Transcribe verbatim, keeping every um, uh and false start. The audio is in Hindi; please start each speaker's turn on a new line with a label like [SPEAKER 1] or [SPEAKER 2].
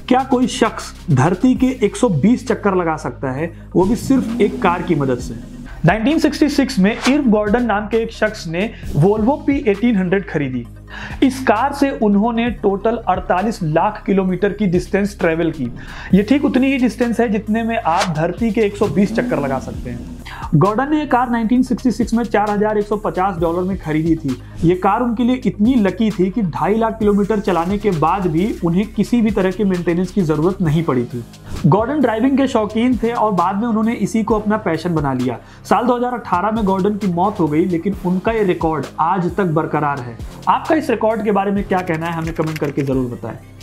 [SPEAKER 1] क्या कोई शख्स धरती के एक सौ बीस चक्कर लगा सकता है, वो भी सिर्फ एक कार की मदद से? उन्नीस सौ छियासठ में इर्व गॉर्डन नाम के एक शख्स ने वोल्वो पी अठारह सौ खरीदी। इस कार से उन्होंने टोटल अड़तालीस लाख किलोमीटर की डिस्टेंस ट्रेवल की। ये ठीक उतनी ही डिस्टेंस है जितने में आप धरती के एक सौ बीस चक्कर लगा सकते हैं। गॉर्डन ने ये कार उन्नीस सौ छियासठ में चार हज़ार एक सौ पचास डॉलर में खरीदी थी। ये कार उनके लिए इतनी लकी थी कि ढाई लाख किलोमीटर चलाने के बाद भी उन्हें किसी भी तरह के मेंटेनेंस की जरूरत नहीं पड़ी थी। गॉर्डन ड्राइविंग के शौकीन थे और बाद में उन्होंने इसी को अपना पैशन बना लिया। साल दो हज़ार अठारह में गॉर्डन की मौत हो गई, लेकिन उनका ये रिकॉर्ड आज तक बरकरार है। आपका इस रिकॉर्ड के बारे में क्या कहना है, हमें कमेंट करके जरूर बताएं।